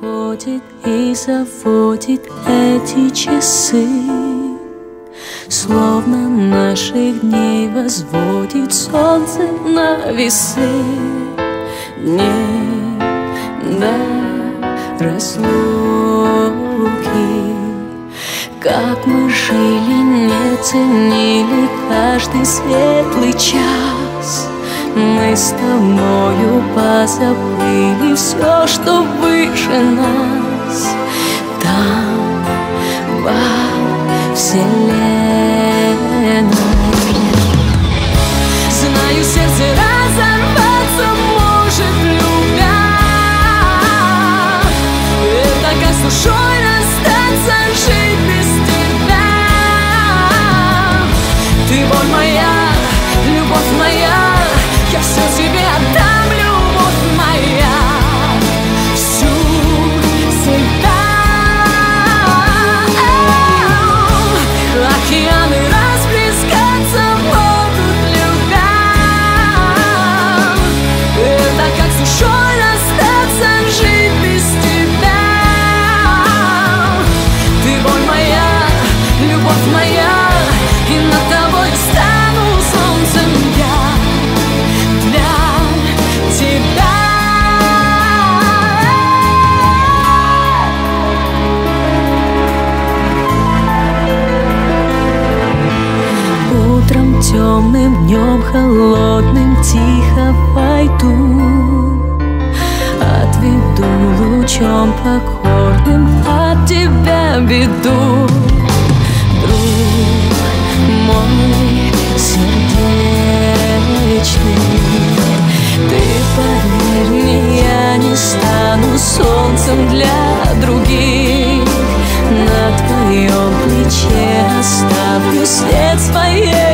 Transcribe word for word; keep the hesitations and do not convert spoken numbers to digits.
Приходит и заводит эти часы, словно наших дней возводит солнце на весы. Дней до разлуки, как мы жили, не ценили каждый светлый час. Мы с тобою позабыли все, что выше нас. Там, во вселенной. Знаю, сердце разорваться может, любя. Это как с душой расстаться, жить без тебя. Ты боль моя, любовь моя, я все тебе отдам, любовь моя, всю всегда. Океаны расплескаться будут, любя. Это как с душой расстаться, жить без тебя. Ты боль моя, любовь моя, и над тобой стану солнцем я. Темным днем холодным тихо войду, отведу лучом покорным от тебя беду. Друг мой сердечный, ты поверь мне, я не стану солнцем для других. На твоем плече оставлю след своей